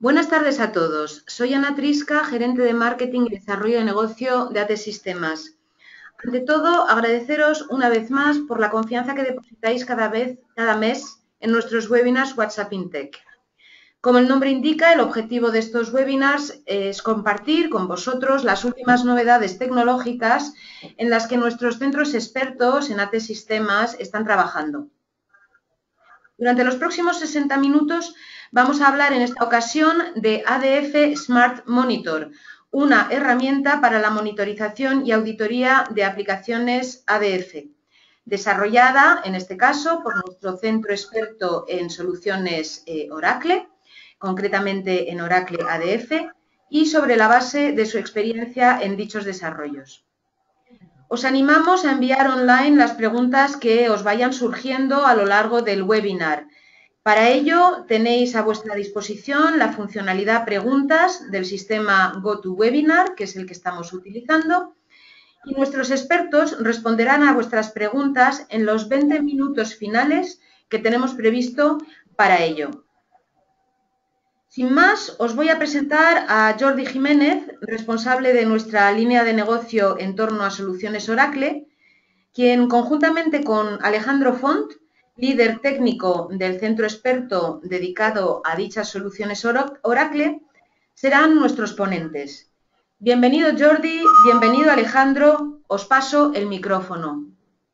Buenas tardes a todos. Soy Ana Trisca, gerente de marketing y desarrollo de negocio de AT Sistemas. Ante todo, agradeceros una vez más por la confianza que depositáis cada mes en nuestros webinars WhatsApp InTech. Como el nombre indica, el objetivo de estos webinars es compartir con vosotros las últimas novedades tecnológicas en las que nuestros centros expertos en AT Sistemas están trabajando. Durante los próximos 60 minutos vamos a hablar en esta ocasión de ADF Smart Monitor, una herramienta para la monitorización y auditoría de aplicaciones ADF, desarrollada en este caso por nuestro centro experto en soluciones Oracle, concretamente en Oracle ADF, y sobre la base de su experiencia en dichos desarrollos. Os animamos a enviar online las preguntas que os vayan surgiendo a lo largo del webinar. Para ello, tenéis a vuestra disposición la funcionalidad Preguntas del sistema GoToWebinar, que es el que estamos utilizando, y nuestros expertos responderán a vuestras preguntas en los 20 minutos finales que tenemos previsto para ello. Sin más, os voy a presentar a Jordi Jiménez, responsable de nuestra línea de negocio en torno a soluciones Oracle, quien conjuntamente con Alejandro Font, líder técnico del centro experto dedicado a dichas soluciones Oracle, serán nuestros ponentes. Bienvenido Jordi, bienvenido Alejandro, os paso el micrófono.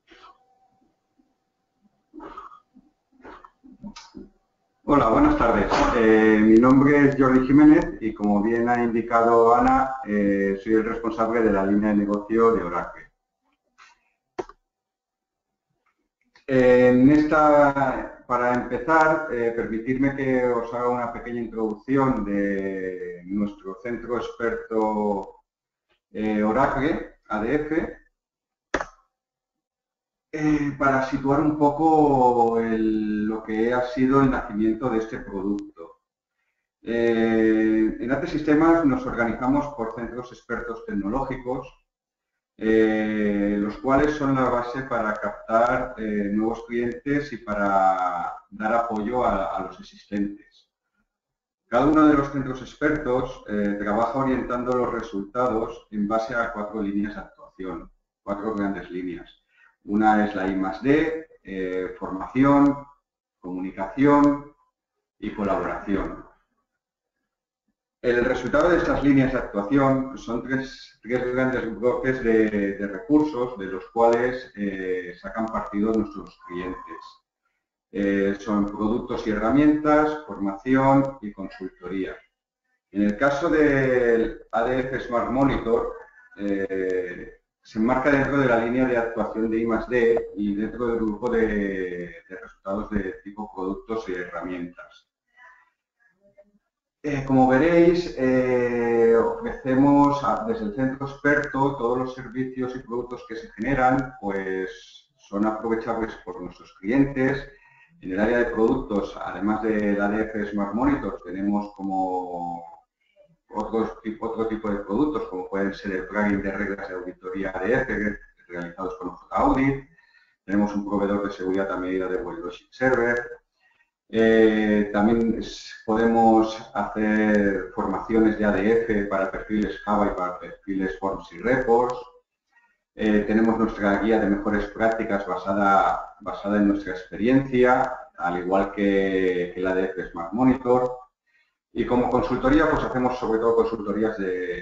Hola, buenas tardes. Mi nombre es Jordi Jiménez y, como bien ha indicado Ana, soy el responsable de la línea de negocio de Oracle. Para empezar, permitidme que os haga una pequeña introducción de nuestro centro experto Oracle, ADF, para situar un poco lo que ha sido el nacimiento de este producto. En AT Sistemas nos organizamos por centros expertos tecnológicos, los cuales son la base para captar nuevos clientes y para dar apoyo a los existentes. Cada uno de los centros expertos trabaja orientando los resultados en base a 4 líneas de actuación, 4 grandes líneas. Una es la I+D, formación, comunicación y colaboración. El resultado de estas líneas de actuación son tres grandes bloques de recursos de los cuales sacan partido nuestros clientes. Son productos y herramientas, formación y consultoría. En el caso del ADF Smart Monitor, se enmarca dentro de la línea de actuación de I+D y dentro del grupo de resultados de tipo productos y herramientas. Como veréis, ofrecemos desde el centro experto todos los servicios y productos que se generan, pues son aprovechables por nuestros clientes. En el área de productos, además del ADF Smart Monitor, tenemos como otro tipo de productos, como pueden ser el plugin de reglas de auditoría ADF realizados con Audit. Tenemos un proveedor de seguridad a medida de WebLogic Server. También podemos hacer formaciones de ADF para perfiles Java y para perfiles Forms y Reports. Tenemos nuestra guía de mejores prácticas basada en nuestra experiencia, al igual que el ADF Smart Monitor. Y como consultoría, pues hacemos sobre todo consultorías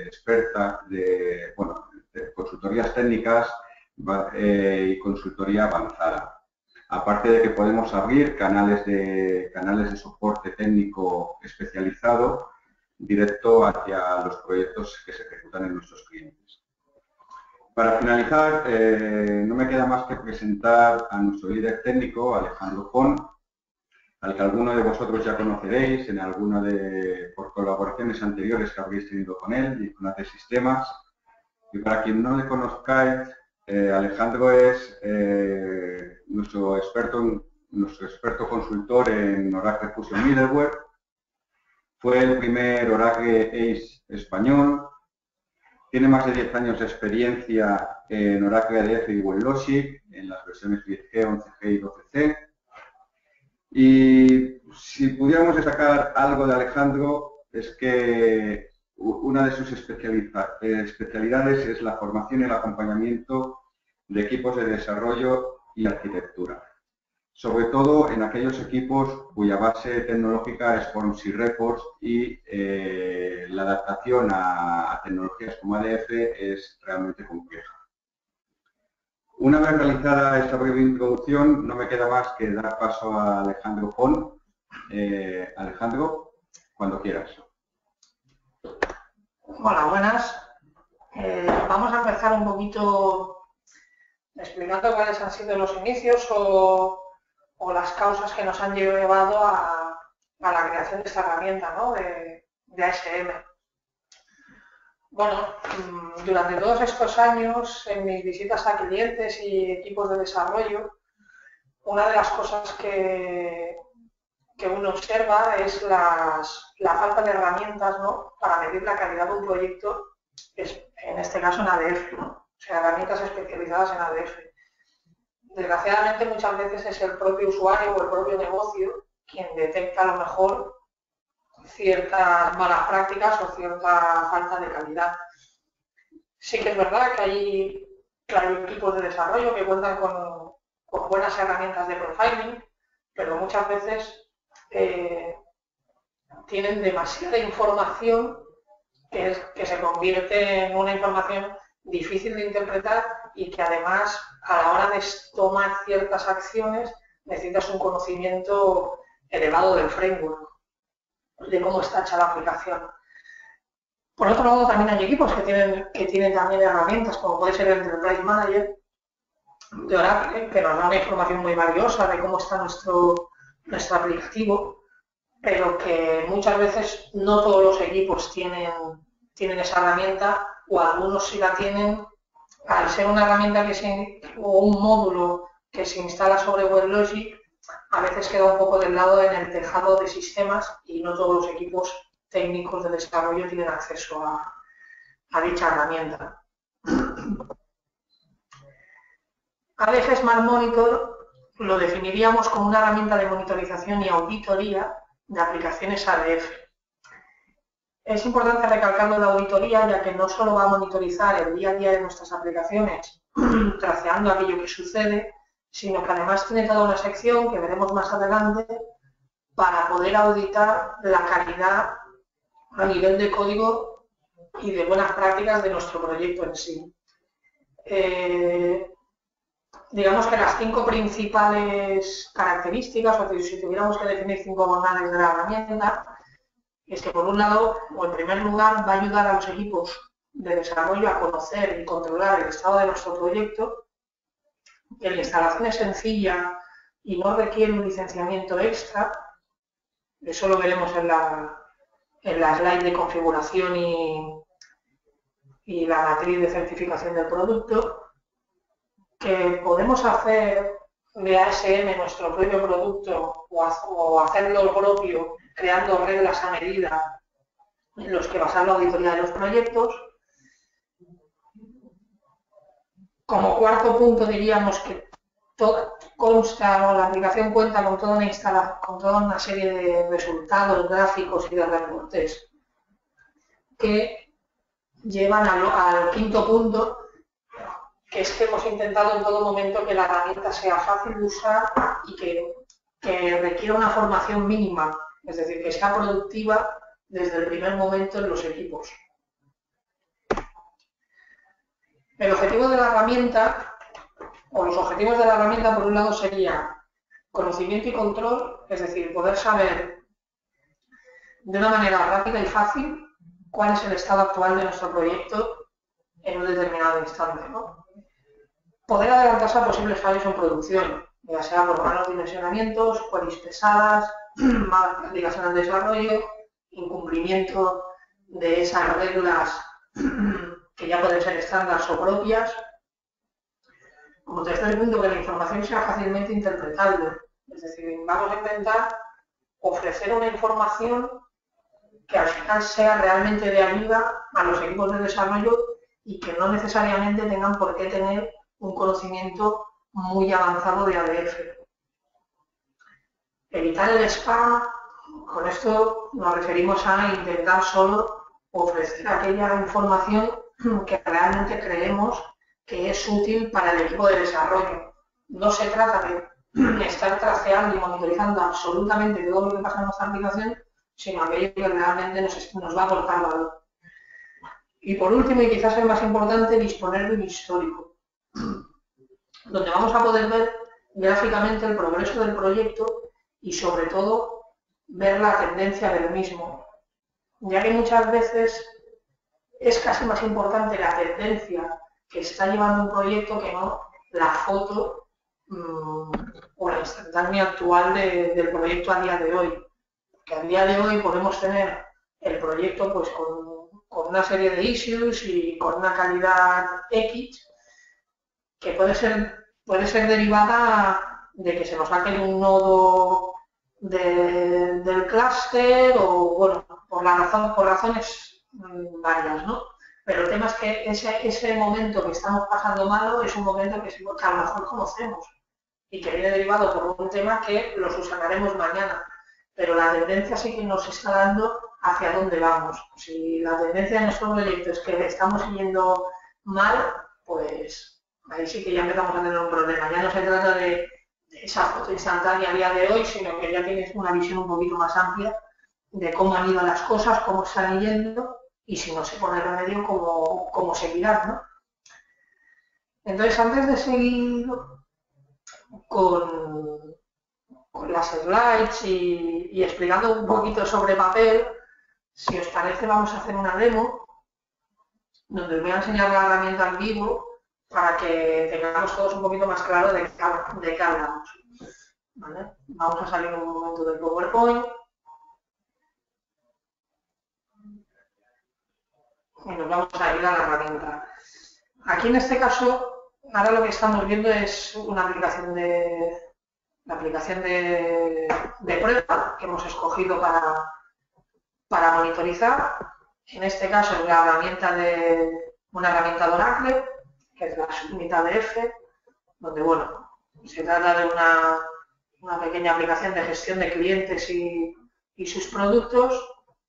consultorías técnicas y consultoría avanzada. Aparte de que podemos abrir canales de soporte técnico especializado directo hacia los proyectos que se ejecutan en nuestros clientes. Para finalizar, no me queda más que presentar a nuestro líder técnico, Alejandro Font, al que alguno de vosotros ya conoceréis por colaboraciones anteriores que habréis tenido con él y con AT Sistemas. Y para quien no le conozcáis, Alejandro es nuestro experto consultor en Oracle Fusion Middleware. Fue el primer Oracle Ace español. Tiene más de 10 años de experiencia en Oracle ADF y WebLogic, en las versiones 10G, 11G y 12C. Y si pudiéramos destacar algo de Alejandro, es que una de sus especialidades es la formación y el acompañamiento de equipos de desarrollo y arquitectura, sobre todo en aquellos equipos cuya base tecnológica es Forms y Reports y la adaptación a tecnologías como ADF es realmente compleja. Una vez realizada esta breve introducción, no me queda más que dar paso a Alejandro Pon. Alejandro, cuando quieras. Hola, buenas. Vamos a empezar un poquito explicando cuáles han sido los inicios o las causas que nos han llevado a la creación de esta herramienta, ¿no? de ASM. Bueno, durante todos estos años, en mis visitas a clientes y equipos de desarrollo, una de las cosas que uno observa es la falta de herramientas, ¿no?, para medir la calidad de un proyecto, en este caso en ADF, ¿no? O sea, herramientas especializadas en ADF. Desgraciadamente muchas veces es el propio usuario o el propio negocio quien detecta a lo mejor ciertas malas prácticas o cierta falta de calidad. Sí que es verdad que hay, claro, equipos de desarrollo que cuentan con buenas herramientas de profiling, pero muchas veces tienen demasiada información que se convierte en una información difícil de interpretar y que además a la hora de tomar ciertas acciones necesitas un conocimiento elevado del framework, de cómo está hecha la aplicación. Por otro lado, también hay equipos que tienen también herramientas, como puede ser el Enterprise Manager de Oracle, que nos da una información muy valiosa de cómo está nuestro aplicativo, pero que muchas veces no todos los equipos tienen esa herramienta, o algunos sí la tienen. Al ser una herramienta o un módulo que se instala sobre WebLogic, a veces queda un poco del lado en el tejado de sistemas y no todos los equipos técnicos de desarrollo tienen acceso a dicha herramienta. ADF Smart Monitor lo definiríamos como una herramienta de monitorización y auditoría de aplicaciones ADF. Es importante recalcarlo la auditoría, ya que no solo va a monitorizar el día a día de nuestras aplicaciones, traceando aquello que sucede, sino que además tiene toda una sección que veremos más adelante para poder auditar la calidad a nivel de código y de buenas prácticas de nuestro proyecto en sí. Digamos que las 5 principales características, o si tuviéramos que definir 5 bondades de la herramienta, es que por un lado, o en primer lugar, va a ayudar a los equipos de desarrollo a conocer y controlar el estado de nuestro proyecto, que la instalación es sencilla y no requiere un licenciamiento extra. Eso lo veremos en la slide de configuración y la matriz de certificación del producto, que podemos hacer de ASM nuestro propio producto o hacerlo propio creando reglas a medida en los que basar la auditoría de los proyectos. Como cuarto punto diríamos que consta, o la aplicación cuenta con toda una serie de resultados gráficos y de reportes que llevan al quinto punto, que es que hemos intentado en todo momento que la herramienta sea fácil de usar y que requiera una formación mínima, es decir, que sea productiva desde el primer momento en los equipos. El objetivo de la herramienta, o los objetivos de la herramienta, por un lado sería conocimiento y control, es decir, poder saber de una manera rápida y fácil cuál es el estado actual de nuestro proyecto en un determinado instante, ¿no? Poder adelantarse a posibles fallos en producción, ya sea por malos dimensionamientos, queries pesadas, malas prácticas en el desarrollo, incumplimiento de esas reglas que ya pueden ser estándares o propias. Como tercer punto, que la información sea fácilmente interpretable. Es decir, vamos a intentar ofrecer una información que al final sea realmente de ayuda a los equipos de desarrollo y que no necesariamente tengan por qué tener un conocimiento muy avanzado de ADF. Evitar el spam Con esto nos referimos a intentar solo ofrecer aquella información que realmente creemos que es útil para el equipo de desarrollo. No se trata de estar traceando y monitorizando absolutamente todo lo que pasa en nuestra aplicación, sino aquello que realmente nos va a aportar valor. Y por último, y quizás el más importante, disponer de un histórico, donde vamos a poder ver gráficamente el progreso del proyecto y sobre todo ver la tendencia del mismo, ya que muchas veces es casi más importante la tendencia que está llevando un proyecto que no la foto o la instantánea actual del proyecto a día de hoy. Que a día de hoy podemos tener el proyecto pues con una serie de issues y con una calidad X que puede ser derivada de que se nos ha caído un nodo del clúster o, bueno, por razones varias, ¿no? Pero el tema es que ese momento que estamos pasando malo es un momento que a lo mejor conocemos y que viene derivado por un tema que lo subsanaremos mañana. Pero la tendencia sí que nos está dando hacia dónde vamos. Si la tendencia de nuestro proyecto es que estamos yendo mal, pues ahí sí que ya empezamos a tener un problema. Ya no se trata de esa foto instantánea a día de hoy, sino que ya tienes una visión un poquito más amplia de cómo han ido las cosas, cómo están yendo y si no se pone remedio, cómo seguirán, ¿no? Entonces, antes de seguir con las slides y explicando un poquito sobre papel, si os parece vamos a hacer una demo donde os voy a enseñar la herramienta en vivo para que tengamos todos un poquito más claro de qué hablamos. ¿Vale? Vamos a salir un momento del PowerPoint y nos vamos a ir a la herramienta. Aquí en este caso, ahora lo que estamos viendo es una aplicación de prueba que hemos escogido para monitorizar. En este caso es una herramienta de Oracle, que es la subunidad de F, donde bueno, se trata de una pequeña aplicación de gestión de clientes y sus productos,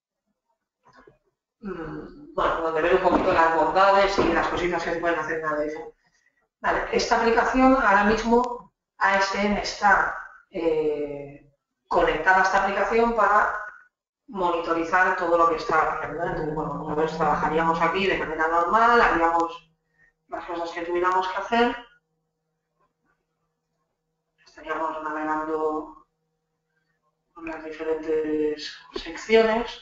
bueno, donde ver un poquito las bondades y las cositas que se pueden hacer en ADF. Vale, esta aplicación ahora mismo ASM está conectada a esta aplicación para monitorizar todo lo que está haciendo. Entonces, bueno, nosotros trabajaríamos aquí de manera normal, haríamos las cosas que tuviéramos que hacer, estaríamos navegando con las diferentes secciones.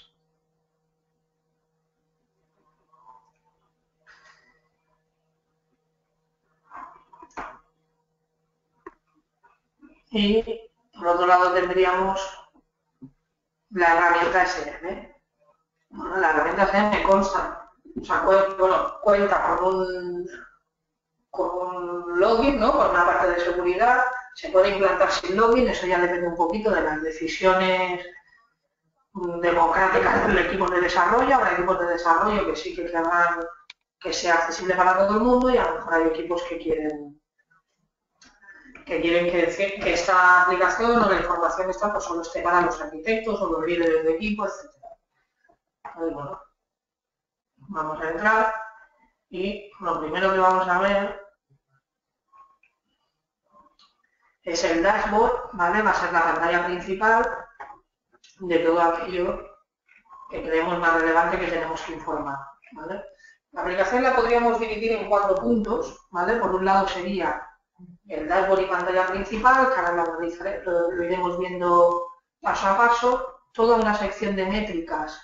Y por otro lado tendríamos la herramienta SM. Bueno, la herramienta SM consta, o sea, cuenta con un login, ¿no? Con una parte de seguridad, se puede implantar sin login, eso ya depende un poquito de las decisiones democráticas del equipo de desarrollo. Habrá equipos de desarrollo que sí que querrán que sea accesible para todo el mundo y a lo mejor hay equipos que quieren que esta aplicación o la información esta pues solo esté para los arquitectos o los líderes de equipo, etc. Entonces, bueno, vamos a entrar y lo primero que vamos a ver es el dashboard, ¿vale? Va a ser la pantalla principal de todo aquello que creemos más relevante que tenemos que informar, ¿vale? La aplicación la podríamos dividir en 4 puntos, ¿vale? Por un lado sería el dashboard y pantalla principal, que ahora lo iremos viendo paso a paso, toda una sección de métricas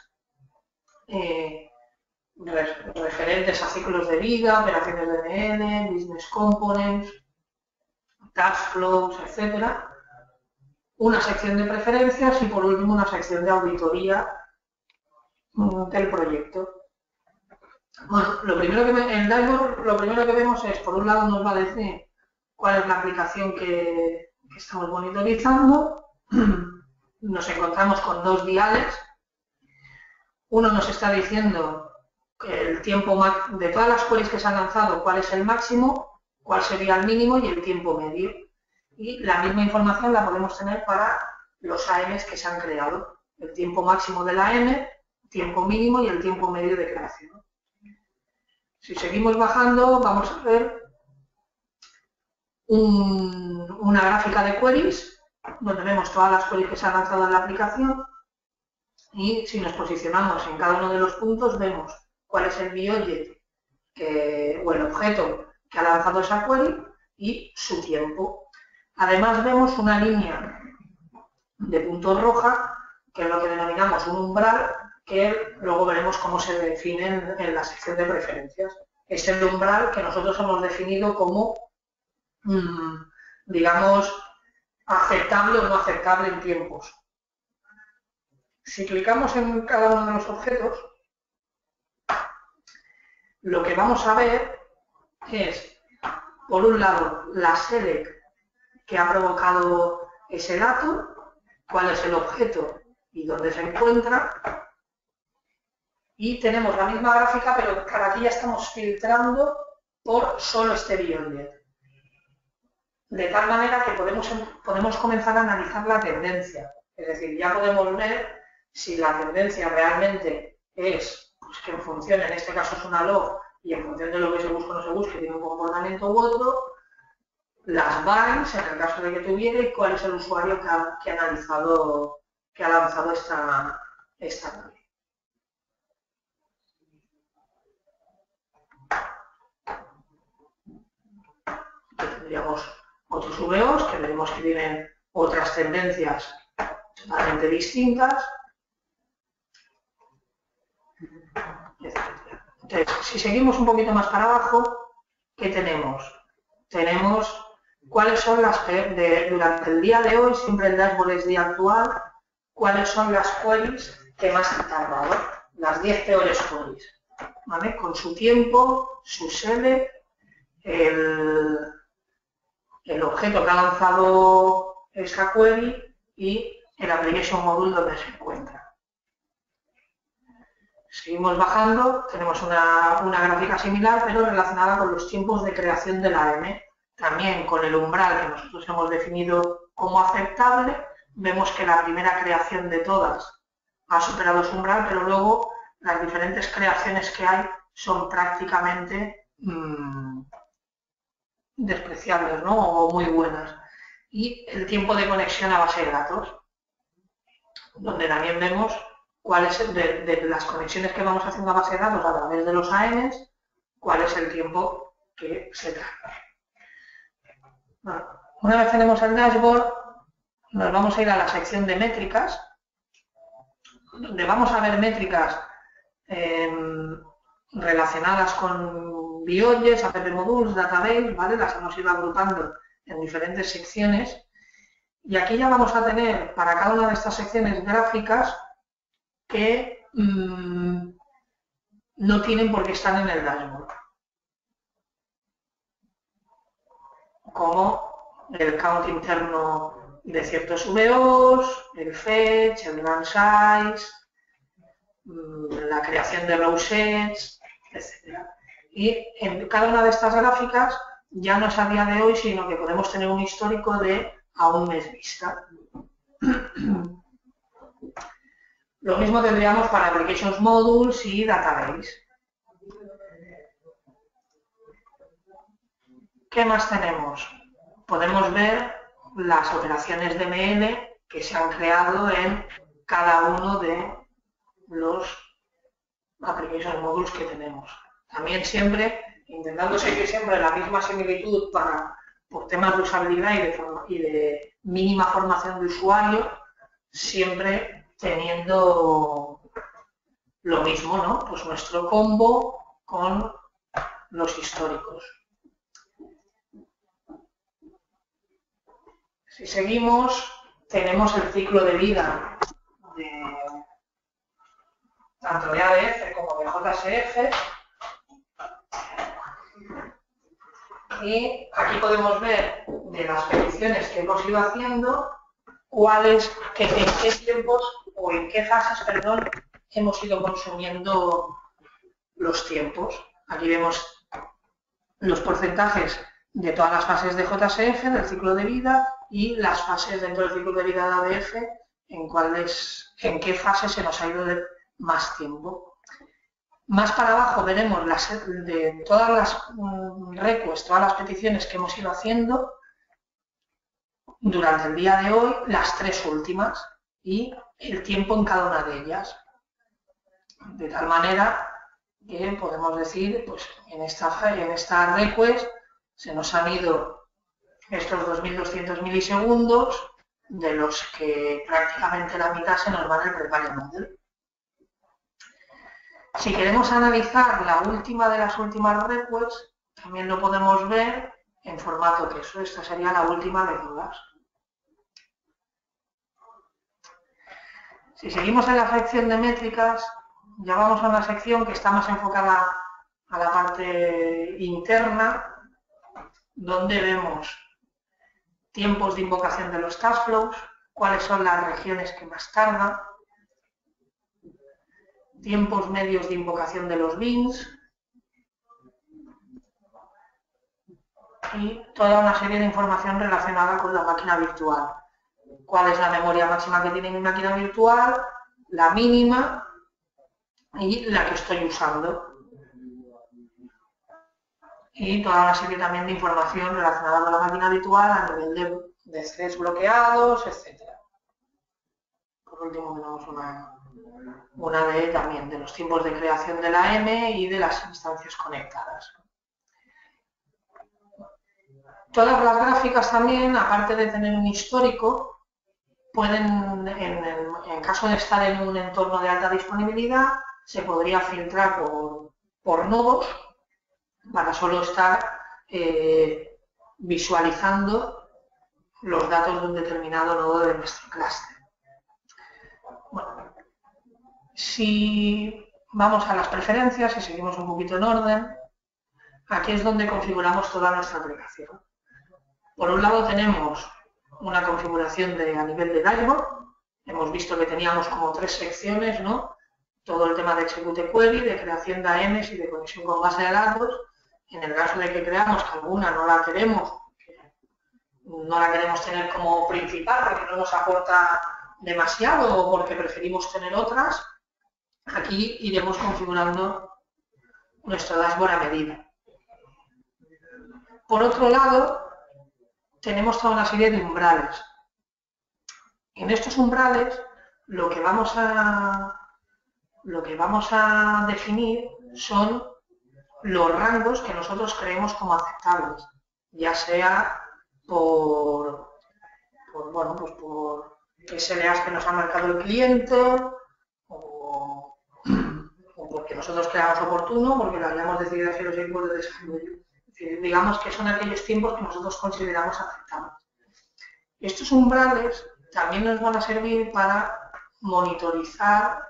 referentes a ciclos de vida, operaciones de DNN, business components, cash flows, etc. Una sección de preferencias y por último una sección de auditoría del proyecto. Bueno, el dashboard lo primero que vemos es, por un lado nos va a decir cuál es la aplicación que estamos monitorizando. Nos encontramos con 2 diales. Uno nos está diciendo el tiempo de todas las queries que se han lanzado, cuál es el máximo, cuál sería el mínimo y el tiempo medio. Y la misma información la podemos tener para los AMs que se han creado. el tiempo máximo de la M, tiempo mínimo y el tiempo medio de creación. Si seguimos bajando, vamos a ver una gráfica de queries, donde vemos todas las queries que se han lanzado en la aplicación, y si nos posicionamos en cada uno de los puntos, vemos cuál es el BObject o el objeto que ha lanzado esa query y su tiempo. Además vemos una línea de puntos roja, que es lo que denominamos un umbral, que luego veremos cómo se define en la sección de preferencias. Es el umbral que nosotros hemos definido como, digamos, aceptable o no aceptable en tiempos. Si clicamos en cada uno de los objetos, lo que vamos a ver es, por un lado, la select que ha provocado ese dato, cuál es el objeto y dónde se encuentra. Y tenemos la misma gráfica, pero aquí ya estamos filtrando por solo este BObject. De tal manera que podemos comenzar a analizar la tendencia. Es decir, ya podemos ver si la tendencia realmente es, pues, que en función, en este caso es una log, y en función de lo que se busca o no se busque, tiene un comportamiento u otro, las binds, en el caso de que tuviera, y cuál es el usuario que ha lanzado esta query. Tendríamos otros VOs que veremos que tienen otras tendencias totalmente distintas, etc. Entonces, si seguimos un poquito más para abajo, ¿qué tenemos? Tenemos cuáles son las que durante el día de hoy, siempre el dashboard es día actual, cuáles son las queries que más han tardado, las 10 peores queries, ¿vale? Con su tiempo, su select, el objeto que ha lanzado esa query y el application module donde se encuentra. Seguimos bajando, tenemos una gráfica similar, pero relacionada con los tiempos de creación de la M. También con el umbral que nosotros hemos definido como aceptable, vemos que la primera creación de todas ha superado su umbral, pero luego las diferentes creaciones que hay son prácticamente despreciables, ¿no? O muy buenas. Y el tiempo de conexión a base de datos, donde también vemos cuál es de las conexiones que vamos haciendo a base de datos a través de los AMs, cuál es el tiempo que se tarda. Bueno, una vez tenemos el dashboard, nos vamos a ir a la sección de métricas, donde vamos a ver métricas relacionadas con BObjects, app modules, database, ¿vale? Las hemos ido agrupando en diferentes secciones. Y aquí ya vamos a tener para cada una de estas secciones gráficas que no tienen por qué estar en el dashboard. Como el count interno de ciertos VOs, el fetch, el run size, la creación de row sets, etc. Y en cada una de estas gráficas ya no es a día de hoy, sino que podemos tener un histórico de a un mes vista. Lo mismo tendríamos para Applications Modules y Database. ¿Qué más tenemos? Podemos ver las operaciones de ML que se han creado en cada uno de los Applications Modules que tenemos. También siempre, intentando seguir siempre la misma similitud por temas de usabilidad y de mínima formación de usuario, siempre teniendo lo mismo, ¿no? Pues nuestro combo con los históricos. Si seguimos, tenemos el ciclo de vida tanto de ADF como de JSF. Y aquí podemos ver de las peticiones que hemos ido haciendo, en qué tiempos o en qué fases, perdón, hemos ido consumiendo los tiempos. Aquí vemos los porcentajes de todas las fases de JSF, del ciclo de vida, y las fases dentro del ciclo de vida de ADF en qué fase se nos ha ido de más tiempo. Más para abajo veremos de todas las requests, todas las peticiones que hemos ido haciendo durante el día de hoy, las 3 últimas y el tiempo en cada una de ellas. De tal manera que podemos decir, pues en esta request se nos han ido estos 2200 milisegundos, de los que prácticamente la mitad se nos va en el prepare model. Si queremos analizar la última de las últimas requests, también lo podemos ver en formato queso. Esta sería la última de todas. Si seguimos en la sección de métricas, ya vamos a una sección que está más enfocada a la parte interna, donde vemos tiempos de invocación de los task flows, cuáles son las regiones que más tardan, tiempos medios de invocación de los beans y toda una serie de información relacionada con la máquina virtual. Cuál es la memoria máxima que tiene mi máquina virtual, la mínima y la que estoy usando. Y toda una serie también de información relacionada con la máquina virtual a nivel de threads bloqueados, etc. Por último tenemos una también de los tiempos de creación de la M y de las instancias conectadas. Todas las gráficas también, aparte de tener un histórico, pueden, en caso de estar en un entorno de alta disponibilidad, se podría filtrar por nodos para solo estar visualizando los datos de un determinado nodo de nuestro clúster. Bueno, si vamos a las preferencias y seguimos un poquito en orden, aquí es donde configuramos toda nuestra aplicación. Por un lado tenemos una configuración a nivel de dashboard. Hemos visto que teníamos como 3 secciones, ¿no? Todo el tema de execute query, de creación de AMs y de conexión con base de datos. En el caso de que creamos que alguna no la queremos tener como principal porque no nos aporta demasiado o porque preferimos tener otras, aquí iremos configurando nuestro dashboard a medida. Por otro lado, tenemos toda una serie de umbrales. En estos umbrales lo que vamos a definir son los rangos que nosotros creemos como aceptables, ya sea por SLAs que nos ha marcado el cliente o porque nosotros creamos oportuno, porque lo hayamos decidido hacer los equipos de desarrollo. Es decir, digamos que son aquellos tiempos que nosotros consideramos aceptables. Estos umbrales también nos van a servir para monitorizar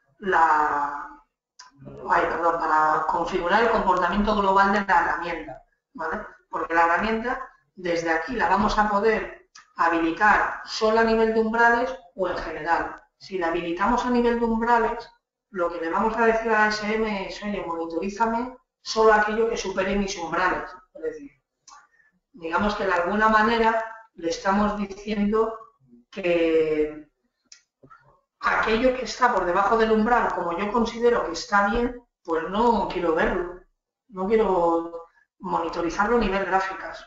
para configurar el comportamiento global de la herramienta, ¿vale? Porque la herramienta, desde aquí la vamos a poder habilitar solo a nivel de umbrales o en general. Si la habilitamos a nivel de umbrales, lo que le vamos a decir a ASM es, oye, monitorízame solo aquello que supere mis umbrales. Es decir, digamos que de alguna manera le estamos diciendo que aquello que está por debajo del umbral, como yo considero que está bien, pues no quiero verlo, no quiero monitorizarlo a nivel gráficas,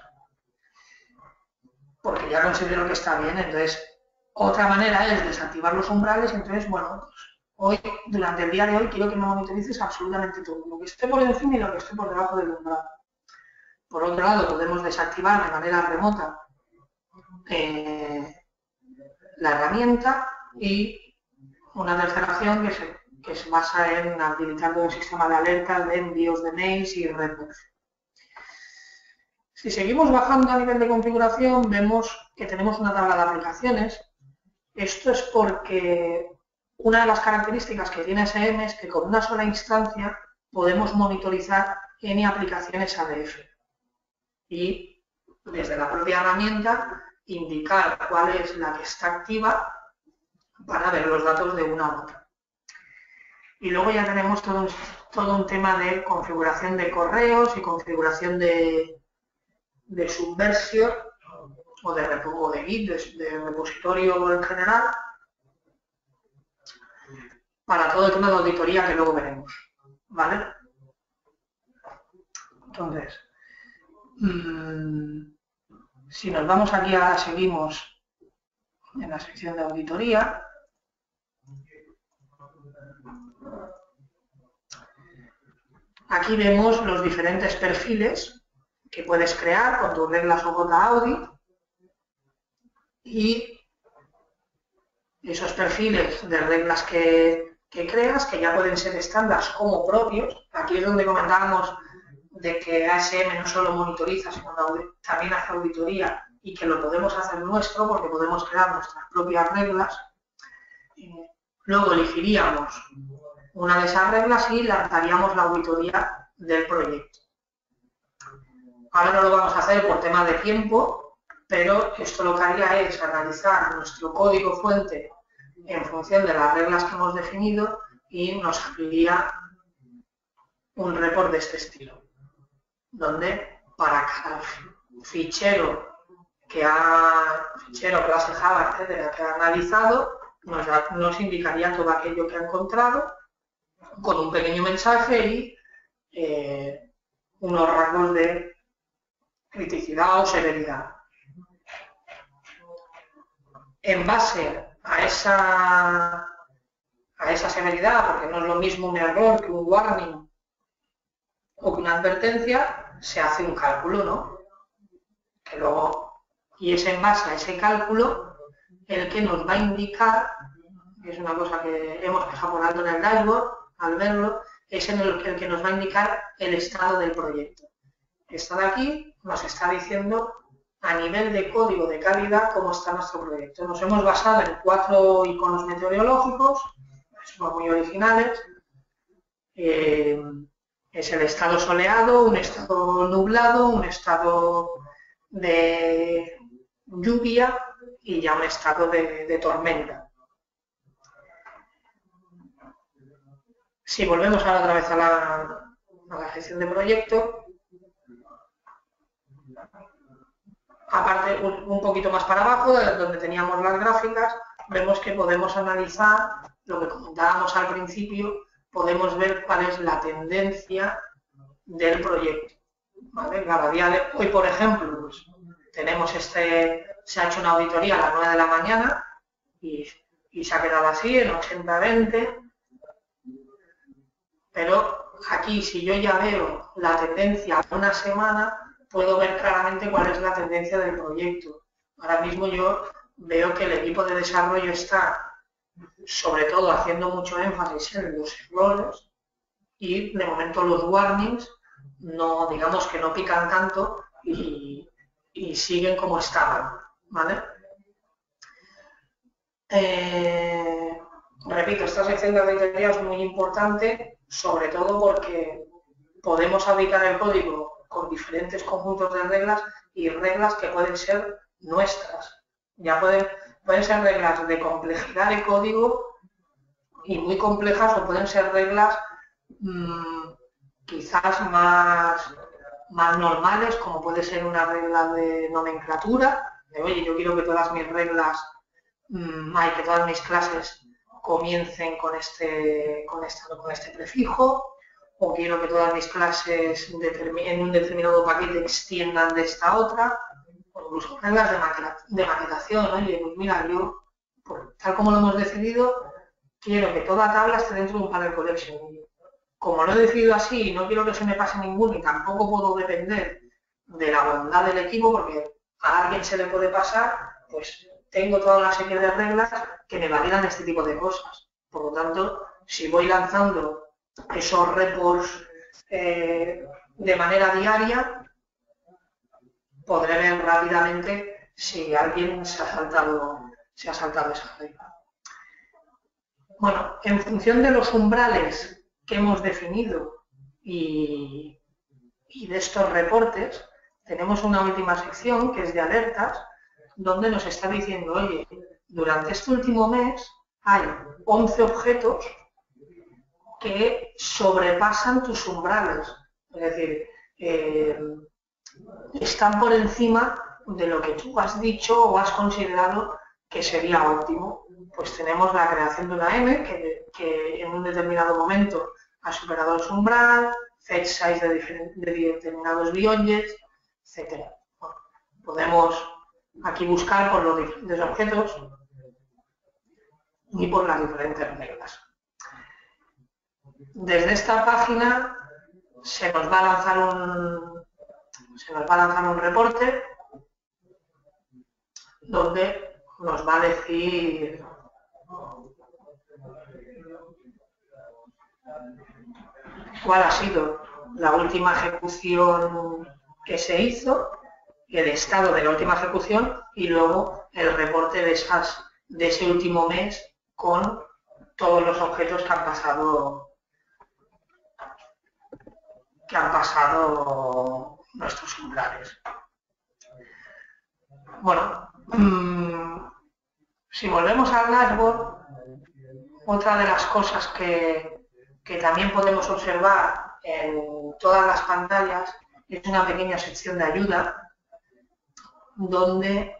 porque ya considero que está bien. Entonces, otra manera es desactivar los umbrales. Entonces, bueno, pues hoy, durante el día de hoy, quiero que me monitorices absolutamente todo, lo que esté por encima y lo que esté por debajo del umbral. Por otro lado, podemos desactivar de manera remota la herramienta y una tercera opción que se basa en habilitar un sistema de alertas de envíos de mails y reports. Si seguimos bajando a nivel de configuración, vemos que tenemos una tabla de aplicaciones. Esto es porque una de las características que tiene SM es que con una sola instancia podemos monitorizar N aplicaciones ADF y desde la propia herramienta indicar cuál es la que está activa para ver los datos de una a otra. Y luego ya tenemos todo un tema de configuración de correos y configuración de Subversion o de Git, de repositorio en general, para todo el tema de auditoría que luego veremos, ¿vale? Entonces, si nos vamos aquí, ahora seguimos en la sección de auditoría. Aquí vemos los diferentes perfiles que puedes crear con tus reglas OJT Audit y esos perfiles de reglas que creas, que ya pueden ser estándares como propios. Aquí es donde comentábamos de que ASM no solo monitoriza, sino también hace auditoría y que lo podemos hacer nuestro porque podemos crear nuestras propias reglas. Luego elegiríamos una de esas reglas y lanzaríamos la auditoría del proyecto. Ahora no lo vamos a hacer por tema de tiempo, pero esto lo que haría es analizar nuestro código fuente en función de las reglas que hemos definido y nos abriría un report de este estilo, donde para cada fichero clase Java, etcétera, que ha analizado, nos indicaría todo aquello que ha encontrado con un pequeño mensaje y unos rangos de criticidad o severidad. En base a esa severidad, porque no es lo mismo un error que un warning o que una advertencia, se hace un cálculo, ¿no? Y es en base a ese cálculo el que nos va a indicar, que es una cosa que hemos pasado por alto en el dashboard, al verlo, es el que nos va a indicar el estado del proyecto. Esta de aquí nos está diciendo a nivel de código de calidad cómo está nuestro proyecto. Nos hemos basado en 4 iconos meteorológicos, son muy originales. Es el estado soleado, un estado nublado, un estado de lluvia y ya un estado de tormenta. Si volvemos ahora otra vez a la gestión de proyecto, aparte un poquito más para abajo, donde teníamos las gráficas, vemos que podemos analizar lo que comentábamos al principio, podemos ver cuál es la tendencia del proyecto. ¿Vale? Cada día hoy, por ejemplo, pues, tenemos se ha hecho una auditoría a las 9 de la mañana y se ha quedado así, en 80-20, pero aquí si yo ya veo la tendencia a una semana, puedo ver claramente cuál es la tendencia del proyecto. Ahora mismo yo veo que el equipo de desarrollo está, sobre todo, haciendo mucho énfasis en los errores y, de momento, los warnings, no, digamos que no pican tanto y siguen como estaban, ¿vale? Repito, esta sección de auditoría es muy importante, sobre todo porque podemos auditar el código con diferentes conjuntos de reglas y reglas que pueden ser nuestras. Ya pueden ser reglas de complejidad de código y muy complejas, o pueden ser reglas quizás más normales, como puede ser una regla de nomenclatura, de oye, yo quiero que todas mis reglas, que todas mis clases comiencen con este prefijo, o quiero que todas mis clases en un determinado paquete extiendan de esta otra, o incluso reglas de maquetación. Oye, pues mira, yo, tal como lo hemos decidido, quiero que toda tabla esté dentro de un panel collection. Como lo he decidido así y no quiero que se me pase ninguno y tampoco puedo depender de la bondad del equipo porque a alguien se le puede pasar, pues tengo toda una serie de reglas que me validan este tipo de cosas. Por lo tanto, si voy lanzando esos reports de manera diaria, podré ver rápidamente si alguien se ha saltado esa regla. Bueno, en función de los umbrales que hemos definido y de estos reportes, tenemos una última sección que es de alertas, donde nos está diciendo, oye, durante este último mes hay 11 objetos que sobrepasan tus umbrales, es decir, están por encima de lo que tú has dicho o has considerado que sería óptimo? Pues tenemos la creación de una M que en un determinado momento ha superado su umbral, fetch size de determinados bioobjects, etc. Bueno, podemos aquí buscar por los diferentes objetos y por las diferentes reglas. Desde esta página se nos va a lanzar un reporte donde nos va a decir cuál ha sido la última ejecución que se hizo, el estado de la última ejecución y luego el reporte de ese último mes con todos los objetos que han pasado nuestros umbrales. Bueno, si volvemos al dashboard, otra de las cosas que también podemos observar en todas las pantallas es una pequeña sección de ayuda donde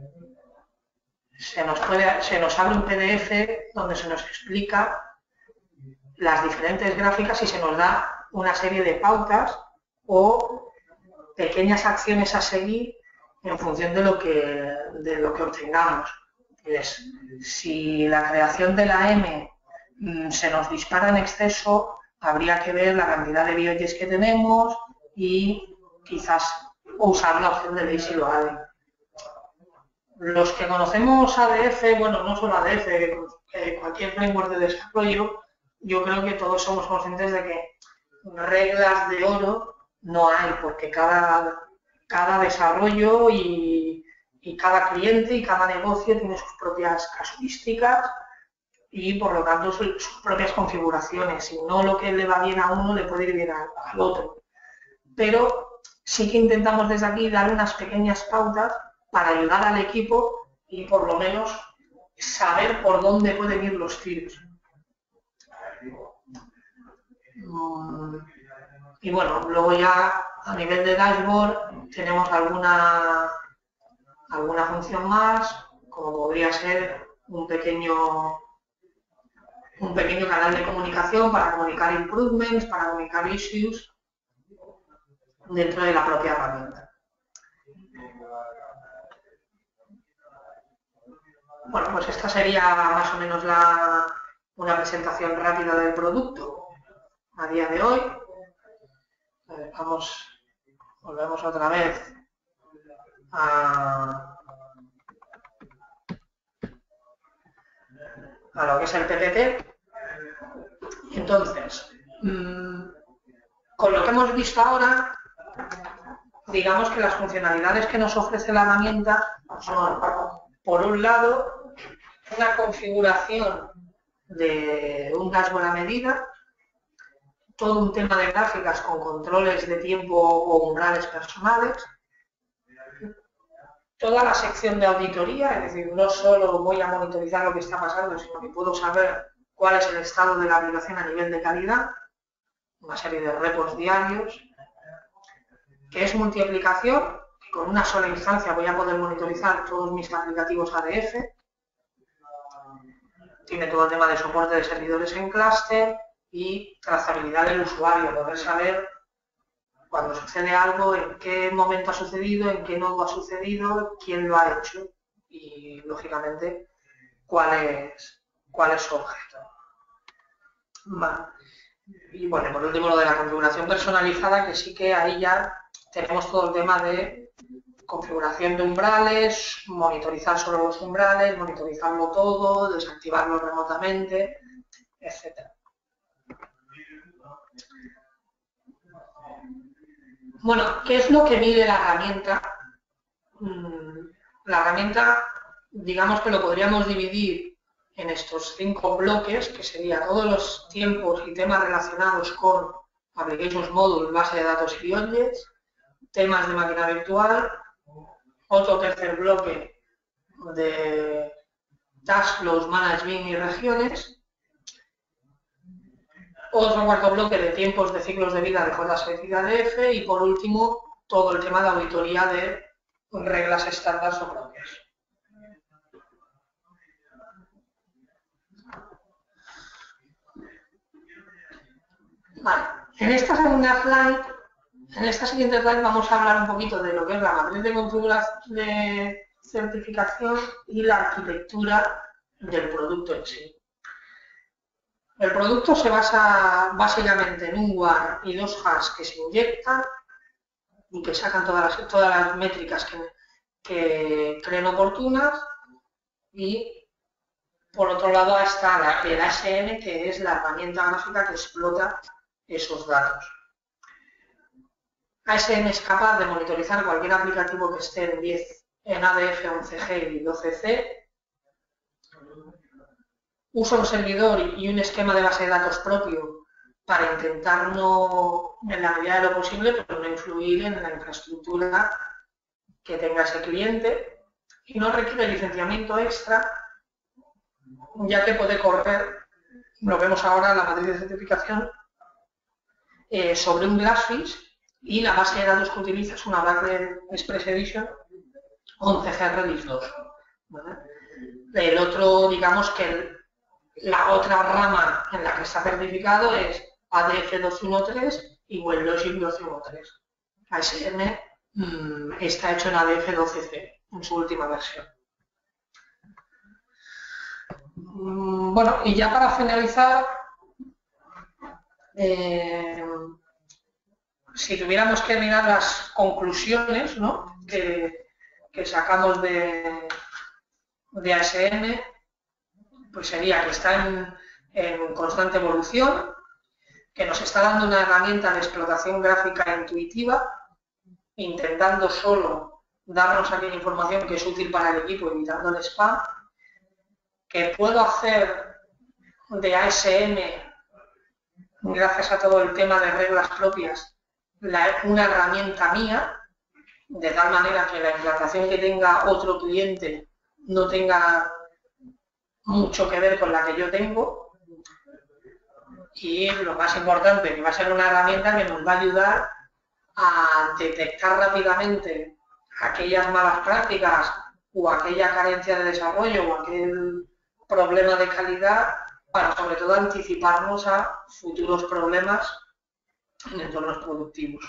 se nos abre un PDF donde se nos explica las diferentes gráficas y se nos da una serie de pautas o pequeñas acciones a seguir en función de lo que obtengamos. Entonces, si la creación de la M se nos dispara en exceso, habría que ver la cantidad de bioobjects que tenemos y quizás usar la opción de Lazy Loading. Los que conocemos ADF, bueno, no solo ADF, cualquier framework de desarrollo, yo creo que todos somos conscientes de que reglas de oro no hay, porque cada desarrollo y cada cliente y cada negocio tiene sus propias casuísticas y por lo tanto sus propias configuraciones, y no lo que le va bien a uno le puede ir bien al otro. Pero sí que intentamos desde aquí dar unas pequeñas pautas para ayudar al equipo y por lo menos saber por dónde pueden ir los tiros. Y bueno, luego ya a nivel de dashboard tenemos alguna función más, como podría ser un pequeño canal de comunicación para comunicar improvements, para comunicar issues dentro de la propia herramienta. Bueno, pues esta sería más o menos una presentación rápida del producto a día de hoy. Volvemos otra vez a lo que es el PPT. Entonces, con lo que hemos visto ahora, digamos que las funcionalidades que nos ofrece la herramienta son, por un lado, una configuración de un dashboard a medida, todo un tema de gráficas con controles de tiempo o umbrales personales, toda la sección de auditoría, es decir, no solo voy a monitorizar lo que está pasando, sino que puedo saber cuál es el estado de la aplicación a nivel de calidad, una serie de reports diarios, que es multiaplicación, que con una sola instancia voy a poder monitorizar todos mis aplicativos ADF, tiene todo el tema de soporte de servidores en clúster y trazabilidad del usuario, poder saber cuando sucede algo, en qué momento ha sucedido, en qué nodo ha sucedido, quién lo ha hecho y, lógicamente, cuál es su objeto. Vale. Y bueno, por último, lo de la configuración personalizada, que sí que ahí ya tenemos todo el tema de configuración de umbrales, monitorizar solo los umbrales, monitorizarlo todo, desactivarlo remotamente, etc. Bueno, ¿qué es lo que mide la herramienta? La herramienta, digamos que lo podríamos dividir en estos 5 bloques, que serían todos los tiempos y temas relacionados con Applications Module, base de datos y objects, temas de máquina virtual, otro tercer bloque de Task Flows, Management y regiones, otro cuarto bloque de tiempos de ciclos de vida de JSF y ADF y por último todo el tema de auditoría de reglas estándar o propias. Vale, en esta siguiente slide vamos a hablar un poquito de lo que es la matriz de configuración de certificación y la arquitectura del producto en sí. El producto se basa básicamente en un WAR y 2 hash que se inyectan y que sacan todas las métricas que creen oportunas, y por otro lado está el ASM, que es la herramienta gráfica que explota esos datos. ASM es capaz de monitorizar cualquier aplicativo que esté en ADF 11G y 12C. Usa un servidor y un esquema de base de datos propio para intentar no, en la medida de lo posible, pero no influir en la infraestructura que tenga ese cliente, y no requiere licenciamiento extra, ya que puede correr, lo vemos ahora en la matriz de certificación, sobre un Glassfish, y la base de datos que utiliza es una Oracle Express Edition 11G Redis 2. ¿Vale? El otro, digamos que la otra rama en la que está certificado es ADF 12.1.3 y WebLogic 12.1.3. ASM está hecho en ADF 12C, en su última versión. Bueno, y ya para finalizar, si tuviéramos que mirar las conclusiones, ¿no?, que sacamos de ASM, pues sería que está en constante evolución, que nos está dando una herramienta de explotación gráfica intuitiva, intentando solo darnos aquella información que es útil para el equipo, evitando el spam, que puedo hacer de ASM, gracias a todo el tema de reglas propias, una herramienta mía, de tal manera que la implantación que tenga otro cliente no tenga mucho que ver con la que yo tengo, y lo más importante, que va a ser una herramienta que nos va a ayudar a detectar rápidamente aquellas malas prácticas o aquella carencia de desarrollo o aquel problema de calidad, para sobre todo anticiparnos a futuros problemas en entornos productivos.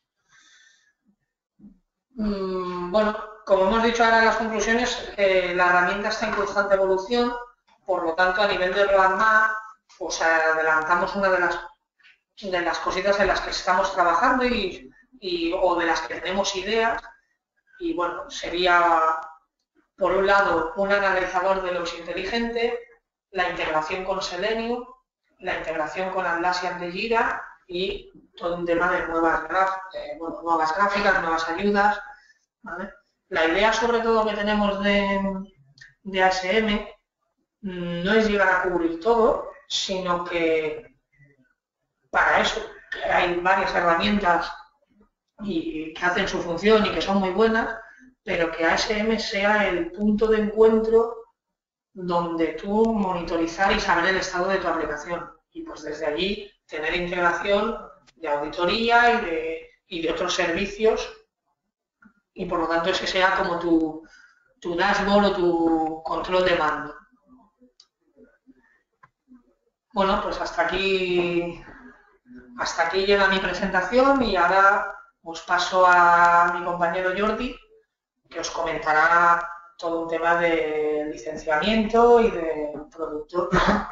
Bueno, como hemos dicho ahora en las conclusiones, la herramienta está en constante evolución, por lo tanto a nivel de roadmap, pues adelantamos una de las cositas en las que estamos trabajando o de las que tenemos ideas, y bueno, sería por un lado un analizador de logs inteligente, la integración con Selenium, la integración con Atlassian de Jira y todo un tema de nuevas gráficas, nuevas ayudas, ¿vale? La idea sobre todo que tenemos de ASM no es llegar a cubrir todo, sino que para eso hay varias herramientas y que hacen su función y que son muy buenas, pero que ASM sea el punto de encuentro donde tú monitorizar y saber el estado de tu aplicación, y pues desde allí tener integración de auditoría y de otros servicios, y por lo tanto ese sea como tu dashboard o tu control de mando. Bueno, pues hasta aquí llega mi presentación, y ahora os paso a mi compañero Jordi, que os comentará todo un tema de licenciamiento y de producto.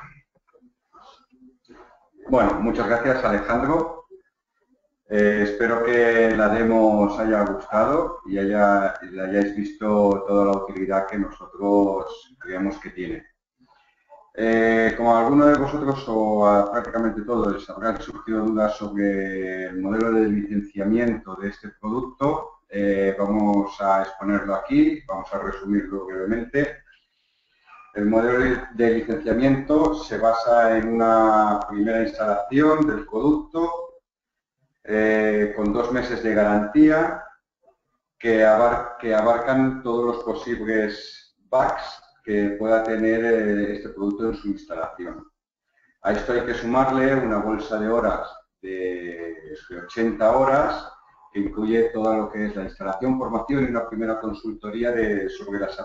Bueno, muchas gracias, Alejandro. Espero que la demo os haya gustado y le hayáis visto toda la utilidad que nosotros creemos que tiene. Como a alguno de vosotros o a prácticamente todos habrán surgido dudas sobre el modelo de licenciamiento de este producto, vamos a exponerlo aquí, vamos a resumirlo brevemente. El modelo de licenciamiento se basa en una primera instalación del producto con 2 meses de garantía que abarcan todos los posibles bugs que pueda tener este producto en su instalación. A esto hay que sumarle una bolsa de horas de 80 horas, que incluye todo lo que es la instalación, formación y una primera consultoría sobre las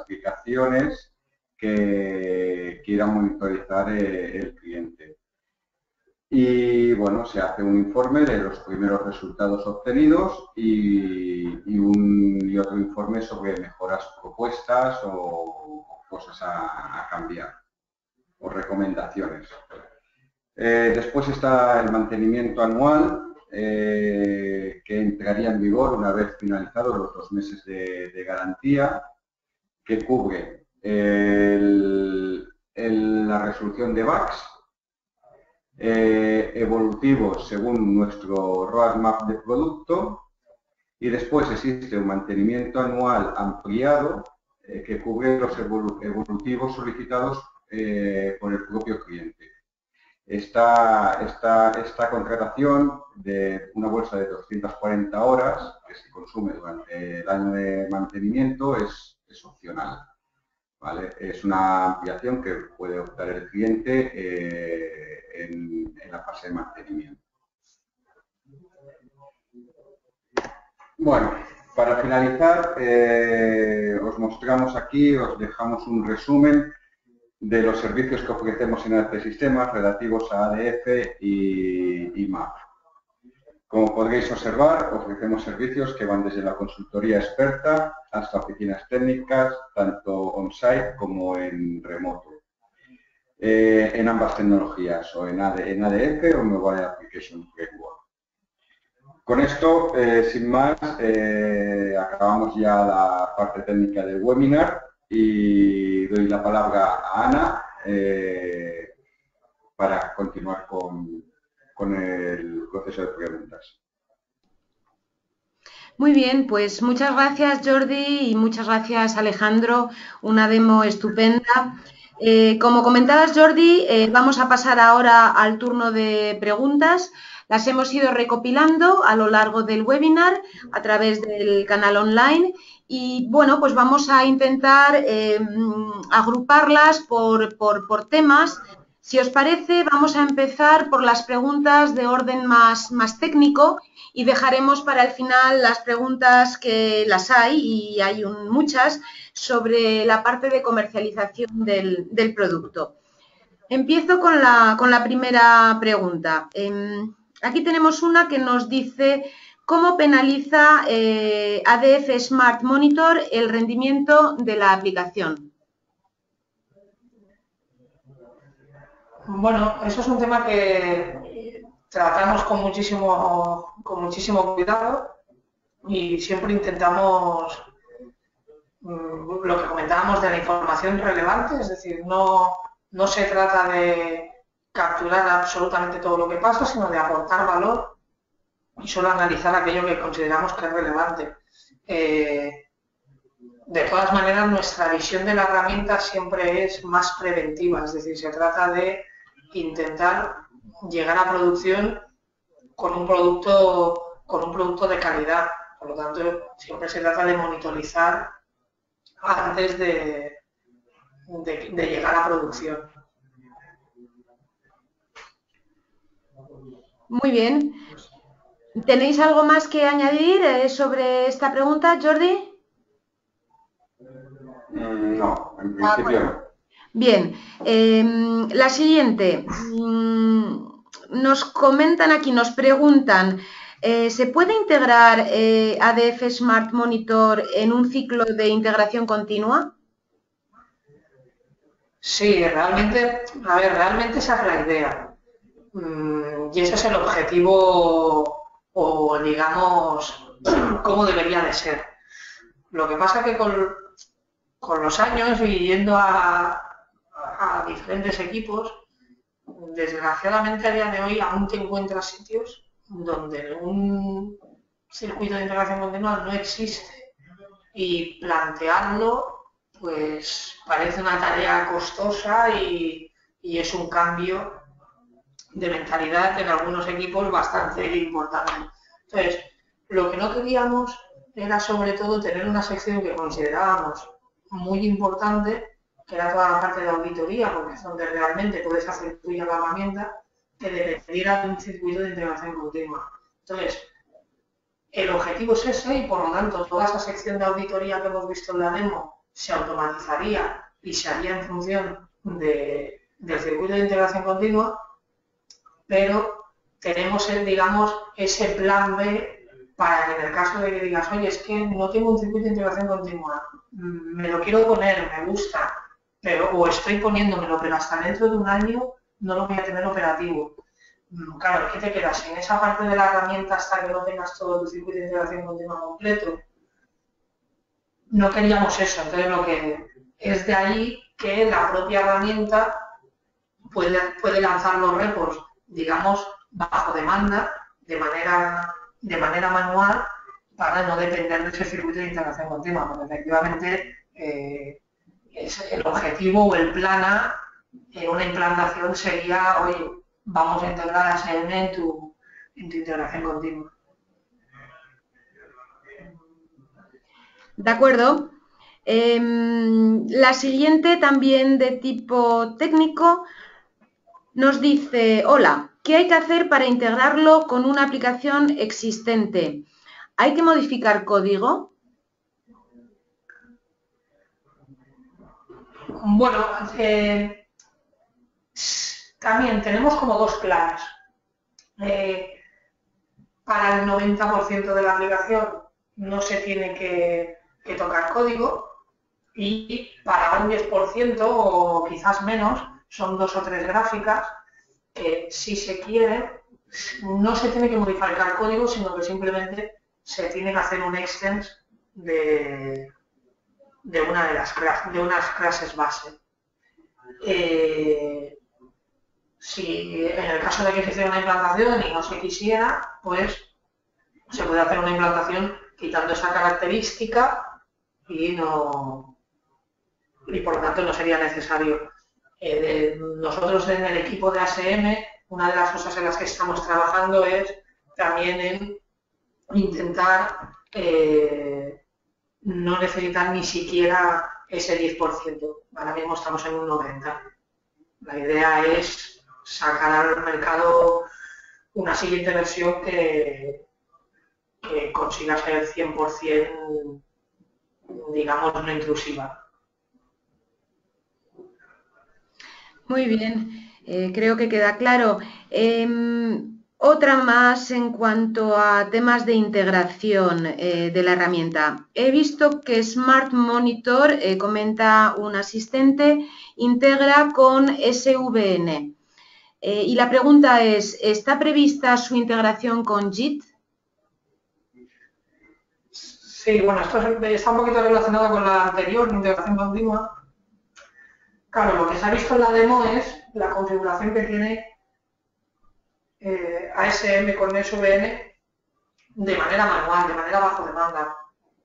aplicaciones que quiera monitorizar el cliente. Y bueno, se hace un informe de los primeros resultados obtenidos y otro informe sobre mejoras propuestas o cosas a cambiar o recomendaciones. Después está el mantenimiento anual, que entraría en vigor una vez finalizados los 2 meses de garantía, que cubre la resolución de bugs, evolutivos según nuestro roadmap de producto, y después existe un mantenimiento anual ampliado que cubre los evolutivos solicitados por el propio cliente. Esta contratación de una bolsa de 240 horas que se consume durante el año de mantenimiento es opcional, ¿vale? Es una ampliación que puede optar el cliente en la fase de mantenimiento. Bueno, para finalizar, os mostramos aquí, os dejamos un resumen de los servicios que ofrecemos en AT Sistemas relativos a ADF y MAP. Como podréis observar, ofrecemos servicios que van desde la consultoría experta hasta oficinas técnicas, tanto on-site como en remoto, en ambas tecnologías, o en ADF o Mobile Application Framework. Con esto, sin más, acabamos ya la parte técnica del webinar y doy la palabra a Ana para continuar con el proceso de preguntas. Muy bien, pues muchas gracias Jordi y muchas gracias Alejandro, una demo estupenda. Como comentabas Jordi, vamos a pasar ahora al turno de preguntas. Las hemos ido recopilando a lo largo del webinar a través del canal online y bueno, pues vamos a intentar agruparlas por temas. Si os parece, vamos a empezar por las preguntas de orden más técnico y dejaremos para el final las preguntas que las hay, y hay muchas, sobre la parte de comercialización del producto. Empiezo con la primera pregunta. Aquí tenemos una que nos dice: ¿cómo penaliza ADF Smart Monitor el rendimiento de la aplicación? Bueno, eso es un tema que tratamos con muchísimo cuidado y siempre intentamos lo que comentábamos de la información relevante, es decir, no se trata de capturar absolutamente todo lo que pasa, sino de aportar valor y solo analizar aquello que consideramos que es relevante. De todas maneras, nuestra visión de la herramienta siempre es más preventiva, es decir, se trata de intentar llegar a producción con un producto de calidad. Por lo tanto, siempre se trata de monitorizar antes de llegar a producción. Muy bien. ¿Tenéis algo más que añadir sobre esta pregunta, Jordi? No, en principio no. Bien, la siguiente. Nos comentan aquí, nos preguntan: ¿se puede integrar ADF Smart Monitor en un ciclo de integración continua? Sí, realmente esa es la idea. Y ese es el objetivo, o digamos, cómo debería de ser. Lo que pasa es que con los años y yendo a diferentes equipos, desgraciadamente a día de hoy aún te encuentras sitios donde un circuito de integración continua no existe, y plantearlo pues parece una tarea costosa y es un cambio de mentalidad en algunos equipos bastante importante. Entonces, lo que no queríamos era sobre todo tener una sección que considerábamos muy importante, que era toda la parte de auditoría, porque es donde realmente puedes hacer tuya la herramienta, que dependiera de un circuito de integración continua. Entonces, el objetivo es ese, y por lo tanto toda esa sección de auditoría que hemos visto en la demo se automatizaría y se haría en función del circuito de integración continua, pero tenemos, digamos, ese plan B para que en el caso de que digas, oye, es que no tengo un circuito de integración continua, me lo quiero poner, me gusta, pero, o estoy poniéndomelo, pero hasta dentro de un año no lo voy a tener operativo. Claro, ¿qué te quedas? Sin esa parte de la herramienta hasta que no tengas todo tu circuito de integración continua completo. No queríamos eso, entonces lo que es de ahí que la propia herramienta puede lanzar los repos, digamos, bajo demanda, de manera manual, para no depender de ese circuito de integración continua, porque efectivamente es el objetivo o el plan A en una implantación sería, oye, vamos a integrar a ASM en tu integración continua. De acuerdo. La siguiente, también de tipo técnico, nos dice, hola, ¿qué hay que hacer para integrarlo con una aplicación existente? ¿Hay que modificar código? Bueno, también tenemos como dos planes. Para el 90% de la aplicación no se tiene que tocar código y para un 10% o quizás menos, son 2 o 3 gráficas que si se quiere no se tiene que modificar el código, sino que simplemente se tiene que hacer un extend de unas clases base. Si en el caso de que se hiciera una implantación y no se quisiera, pues se puede hacer una implantación quitando esa característica y por lo tanto no sería necesario. Nosotros en el equipo de ASM, una de las cosas en las que estamos trabajando es también en intentar no necesitar ni siquiera ese 10%. Ahora mismo estamos en un 90%. La idea es sacar al mercado una siguiente versión que consiga ser 100%, digamos, no intrusiva. Muy bien, creo que queda claro. Otra más en cuanto a temas de integración de la herramienta. He visto que Smart Monitor, comenta un asistente, integra con SVN. Y la pregunta es, ¿está prevista su integración con JIT? Sí, bueno, esto está un poquito relacionado con la anterior, integración continua. Claro, lo que se ha visto en la demo es la configuración que tiene ASM con SVN de manera manual, de manera bajo demanda.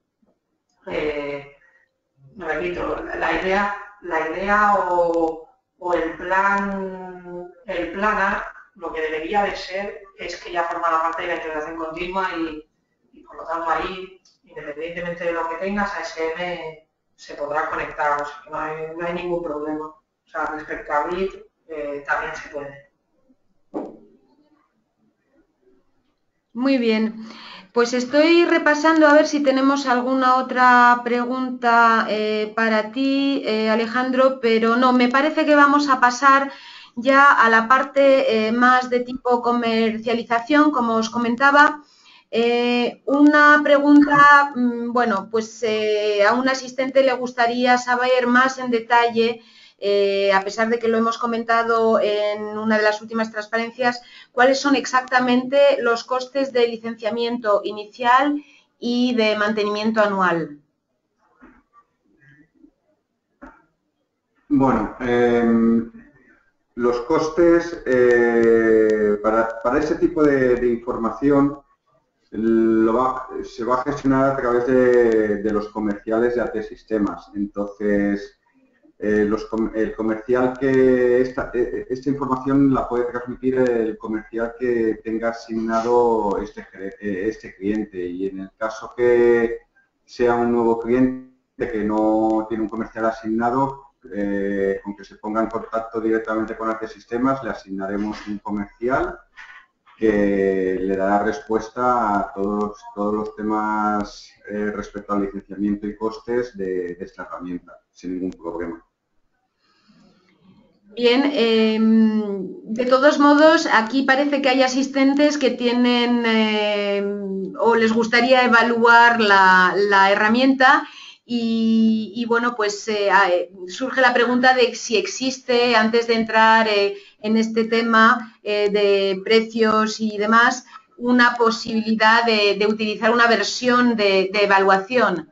Repito, la idea o el plan A, lo que debería de ser es que ya formara parte de la integración continua y por lo tanto ahí, independientemente de lo que tengas, ASM se podrá conectar, o sea que no hay ningún problema. O sea, respecto a BIT también se puede. Muy bien, pues estoy repasando a ver si tenemos alguna otra pregunta para ti, Alejandro, pero no, me parece que vamos a pasar ya a la parte más de tipo comercialización, como os comentaba. Una pregunta, bueno, pues a un asistente le gustaría saber más en detalle, a pesar de que lo hemos comentado en una de las últimas transparencias, cuáles son exactamente los costes de licenciamiento inicial y de mantenimiento anual. Bueno, los costes para ese tipo de información se va a gestionar a través de los comerciales de AT Sistemas. Entonces, el comercial que esta información la puede transmitir el comercial que tenga asignado este cliente, y en el caso que sea un nuevo cliente que no tiene un comercial asignado, con que se ponga en contacto directamente con AT Sistemas, le asignaremos un comercial que le dará respuesta a todos los temas respecto al licenciamiento y costes de esta herramienta, sin ningún problema. Bien, de todos modos, aquí parece que hay asistentes que tienen o les gustaría evaluar la herramienta y, bueno, pues surge la pregunta de si existe, antes de entrar en este tema de precios y demás, una posibilidad de utilizar una versión de evaluación.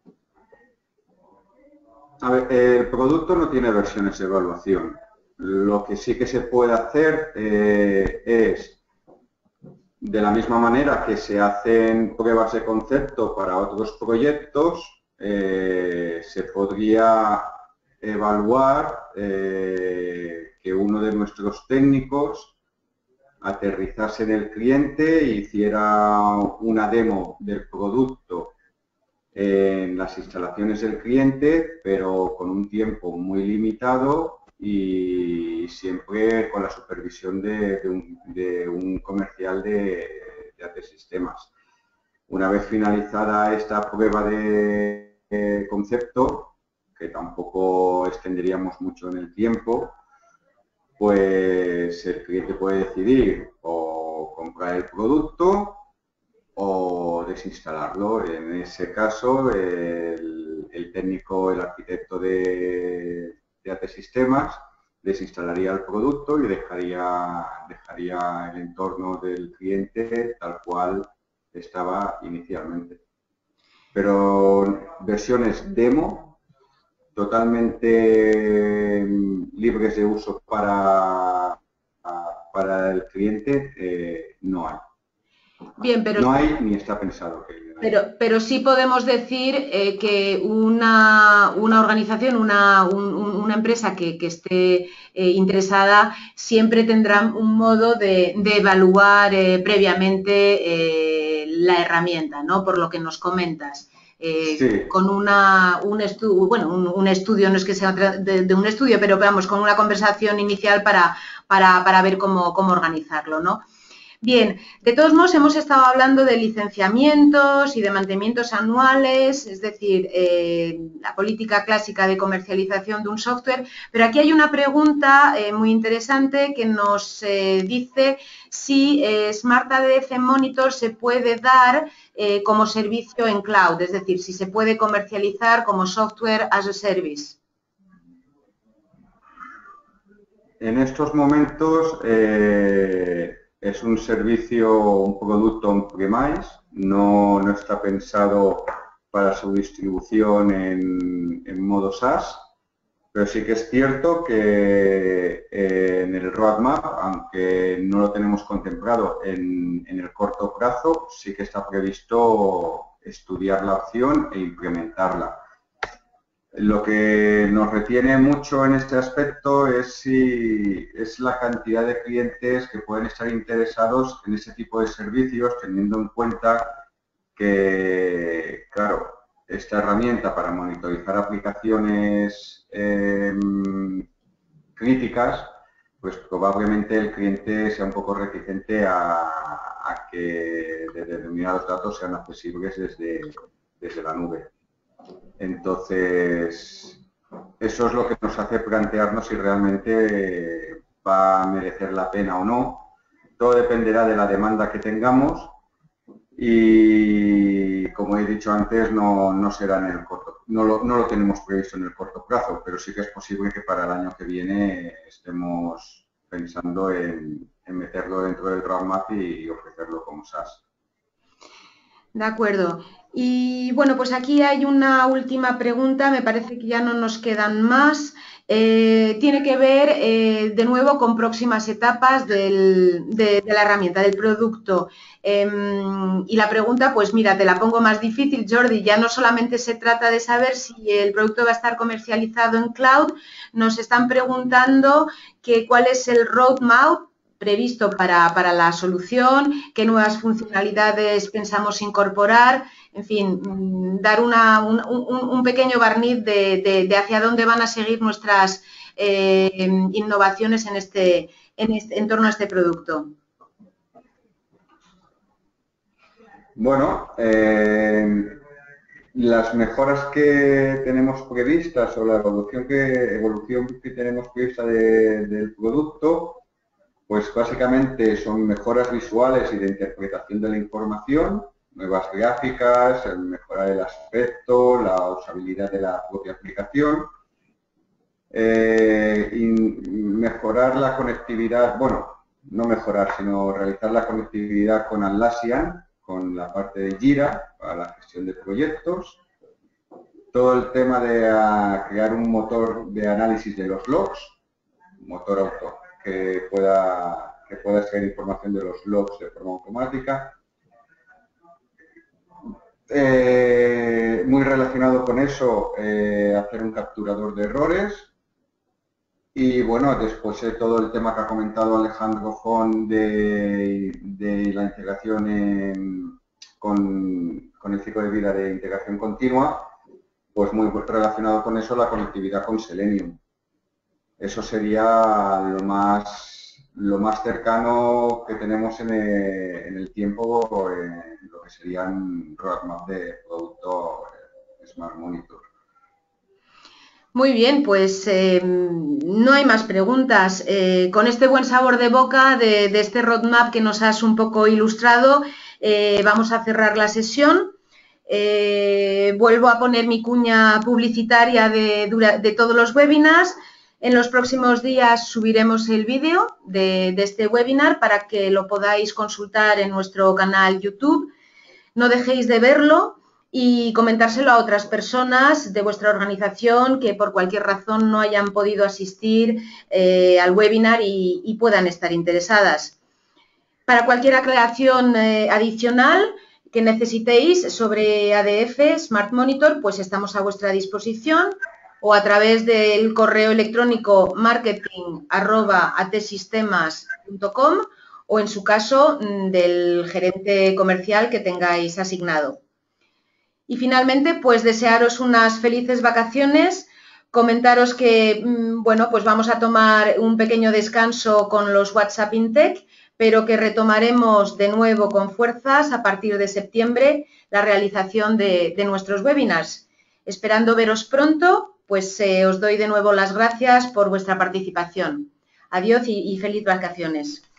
A ver, el producto no tiene versiones de evaluación. Lo que sí que se puede hacer es, de la misma manera que se hacen pruebas de concepto para otros proyectos, se podría evaluar que uno de nuestros técnicos aterrizase en el cliente e hiciera una demo del producto en las instalaciones del cliente, pero con un tiempo muy limitado y siempre con la supervisión de un comercial de AT Sistemas. Una vez finalizada esta prueba de concepto, que tampoco extenderíamos mucho en el tiempo, pues el cliente puede decidir o comprar el producto o desinstalarlo. En ese caso, el técnico, el arquitecto de AT Sistemas desinstalaría el producto y dejaría el entorno del cliente tal cual estaba inicialmente. Pero versiones demo totalmente libres de uso para el cliente no hay. Bien, pero no hay ni está pensado que pero sí podemos decir que una organización, una empresa que esté interesada siempre tendrá un modo de evaluar previamente la herramienta, ¿no? Por lo que nos comentas. Sí. Con un estudio, bueno, un estudio, no es que sea de un estudio, pero vamos, con una conversación inicial para ver cómo organizarlo, ¿no? Bien, de todos modos hemos estado hablando de licenciamientos y de mantenimientos anuales, es decir, la política clásica de comercialización de un software, pero aquí hay una pregunta muy interesante que nos dice si Smart ADF Monitor se puede dar como servicio en cloud, es decir, si se puede comercializar como software as a service. En estos momentos es un servicio, un producto on-premise, no está pensado para su distribución en modo SaaS, pero sí que es cierto que en el roadmap, aunque no lo tenemos contemplado en el corto plazo, sí que está previsto estudiar la opción e implementarla. Lo que nos retiene mucho en este aspecto es la cantidad de clientes que pueden estar interesados en ese tipo de servicios, teniendo en cuenta que, claro, esta herramienta para monitorizar aplicaciones críticas, pues probablemente el cliente sea un poco reticente a que determinados datos sean accesibles desde la nube. Entonces, eso es lo que nos hace plantearnos si realmente va a merecer la pena o no. Todo dependerá de la demanda que tengamos y, como he dicho antes, no será en el corto, no lo tenemos previsto en el corto plazo, pero sí que es posible que para el año que viene estemos pensando en meterlo dentro del roadmap y ofrecerlo como SaaS. De acuerdo. Y bueno, pues aquí hay una última pregunta, me parece que ya no nos quedan más. Tiene que ver de nuevo con próximas etapas de la herramienta, del producto. Y la pregunta, pues mira, te la pongo más difícil, Jordi, ya no solamente se trata de saber si el producto va a estar comercializado en cloud, nos están preguntando cuál es el roadmap previsto para la solución, qué nuevas funcionalidades pensamos incorporar, en fin, dar un pequeño barniz de hacia dónde van a seguir nuestras innovaciones en torno a este producto. Bueno, las mejoras que tenemos previstas o la evolución que tenemos prevista del producto, pues básicamente son mejoras visuales y de interpretación de la información, nuevas gráficas, mejorar el aspecto, la usabilidad de la propia aplicación, y mejorar la conectividad, bueno, no mejorar, sino realizar la conectividad con Atlassian, con la parte de Jira para la gestión de proyectos, todo el tema de crear un motor de análisis de los logs, un motor auto que pueda extraer información de los logs de forma automática. Muy relacionado con eso, hacer un capturador de errores. Y bueno, después todo el tema que ha comentado Alejandro Fon de la integración con el ciclo de vida de integración continua, pues muy relacionado con eso la conectividad con Selenium. Eso sería lo más cercano que tenemos en el tiempo, lo que serían roadmap de producto Smart Monitor. Muy bien, pues no hay más preguntas. Con este buen sabor de boca de este roadmap que nos has un poco ilustrado, vamos a cerrar la sesión. Vuelvo a poner mi cuña publicitaria de todos los webinars. En los próximos días subiremos el vídeo de este webinar para que lo podáis consultar en nuestro canal YouTube. No dejéis de verlo y comentárselo a otras personas de vuestra organización que por cualquier razón no hayan podido asistir al webinar y puedan estar interesadas. Para cualquier aclaración adicional que necesitéis sobre ADF, Smart Monitor, pues estamos a vuestra disposición o a través del correo electrónico marketing@atsystemas.com o en su caso del gerente comercial que tengáis asignado. Y finalmente, pues desearos unas felices vacaciones, comentaros que, bueno, pues vamos a tomar un pequeño descanso con los WhatsApp InTech, pero que retomaremos de nuevo con fuerzas a partir de septiembre la realización de nuestros webinars. Esperando veros pronto, pues os doy de nuevo las gracias por vuestra participación. Adiós y feliz vacaciones.